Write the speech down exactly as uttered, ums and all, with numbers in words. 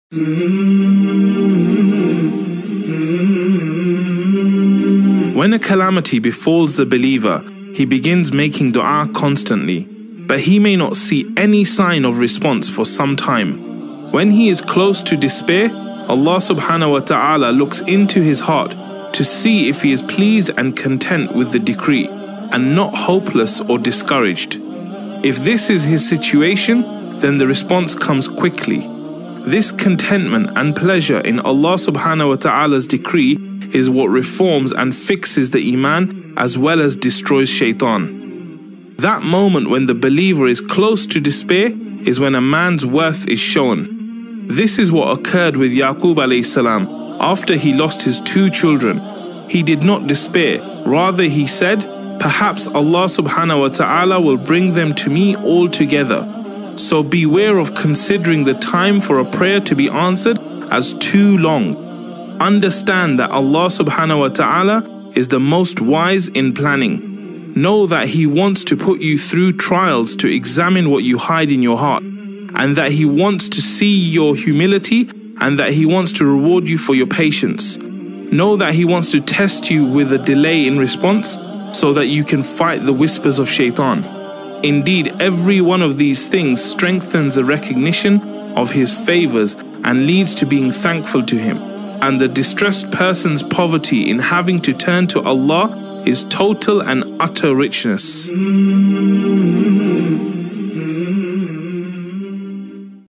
When a calamity befalls the believer, he begins making dua constantly, but he may not see any sign of response for some time. When he is close to despair, Allah subhanahu wa ta'ala looks into his heart to see if he is pleased and content with the decree and not hopeless or discouraged. If this is his situation, then the response comes quickly. This contentment and pleasure in Allah subhanahu wa ta'ala's decree is what reforms and fixes the iman as well as destroys shaitan. That moment when the believer is close to despair is when a man's worth is shown. This is what occurred with Yaqub alayhi salam after he lost his two children. He did not despair, rather he said, perhaps Allah subhanahu wa ta'ala will bring them to me all together. So beware of considering the time for a prayer to be answered as too long. Understand that Allah subhanahu wa ta'ala is the most wise in planning. Know that He wants to put you through trials to examine what you hide in your heart, and that He wants to see your humility, and that He wants to reward you for your patience. Know that He wants to test you with a delay in response so that you can fight the whispers of shaitan. Indeed, every one of these things strengthens the recognition of His favors and leads to being thankful to Him. And the distressed person's poverty in having to turn to Allah is total and utter richness.